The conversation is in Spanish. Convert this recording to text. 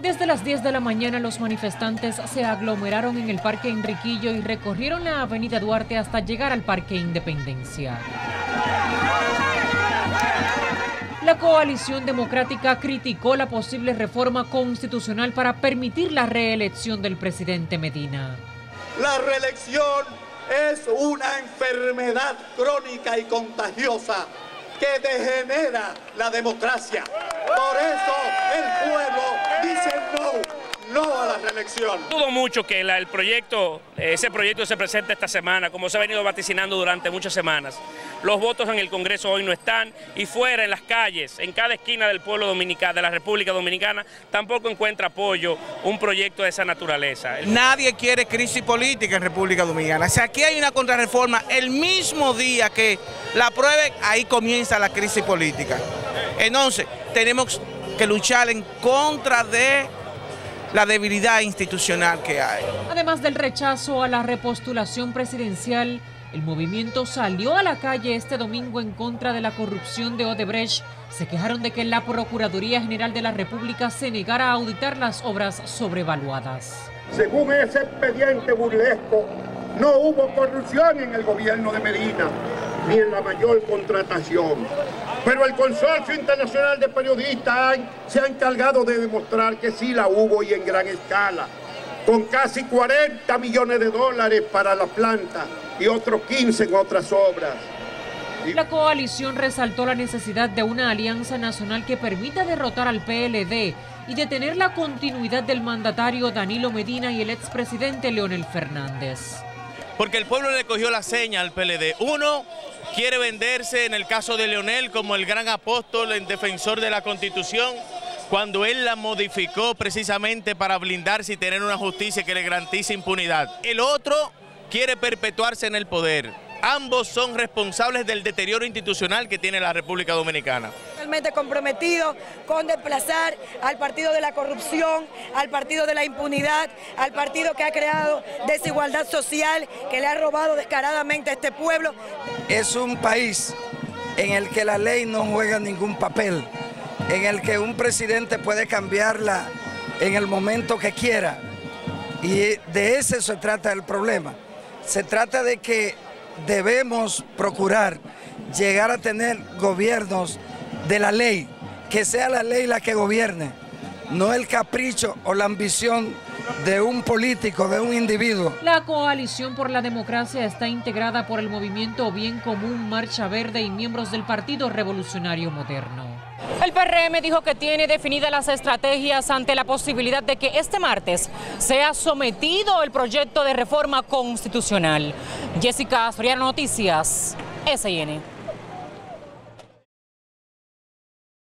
Desde las 10 de la mañana los manifestantes se aglomeraron en el Parque Enriquillo y recorrieron la Avenida Duarte hasta llegar al Parque Independencia. La coalición democrática criticó la posible reforma constitucional para permitir la reelección del presidente Medina. La reelección es una enfermedad crónica y contagiosa que degenera la democracia. Por eso el pueblo dice no a la reelección. Dudo mucho que ese proyecto se presente esta semana, como se ha venido vaticinando durante muchas semanas. Los votos en el Congreso hoy no están, y fuera, en las calles, en cada esquina del pueblo dominicano, de la República Dominicana, tampoco encuentra apoyo un proyecto de esa naturaleza. Nadie quiere crisis política en República Dominicana. Si aquí hay una contrarreforma, el mismo día que la aprueben, ahí comienza la crisis política. Entonces, tenemos que luchar en contra de la debilidad institucional que hay. Además del rechazo a la repostulación presidencial, el movimiento salió a la calle este domingo en contra de la corrupción de Odebrecht. Se quejaron de que la Procuraduría General de la República se negara a auditar las obras sobrevaluadas. Según ese expediente burlesco, no hubo corrupción en el gobierno de Medina, ni en la mayor contratación. Pero el Consorcio Internacional de Periodistas se ha encargado de demostrar que sí la hubo y en gran escala, con casi 40 millones de dólares para la planta y otros 15 en otras obras. La coalición resaltó la necesidad de una alianza nacional que permita derrotar al PLD y detener la continuidad del mandatario Danilo Medina y el expresidente Leonel Fernández. Porque el pueblo le cogió la seña al PLD. Uno quiere venderse, en el caso de Leonel, como el gran apóstol, el defensor de la Constitución, cuando él la modificó precisamente para blindarse y tener una justicia que le garantice impunidad. El otro quiere perpetuarse en el poder. Ambos son responsables del deterioro institucional que tiene la República Dominicana. Realmente comprometido con desplazar al partido de la corrupción, al partido de la impunidad, al partido que ha creado desigualdad social, que le ha robado descaradamente a este pueblo. Es un país en el que la ley no juega ningún papel, en el que un presidente puede cambiarla en el momento que quiera. Y de eso se trata el problema. Se trata de que debemos procurar llegar a tener gobiernos de la ley, que sea la ley la que gobierne, no el capricho o la ambición de un político, de un individuo. La Coalición por la Democracia está integrada por el Movimiento Bien Común, Marcha Verde y miembros del Partido Revolucionario Moderno. El PRM dijo que tiene definidas las estrategias ante la posibilidad de que este martes sea sometido el proyecto de reforma constitucional. Jessica Soriano, Noticias, SIN.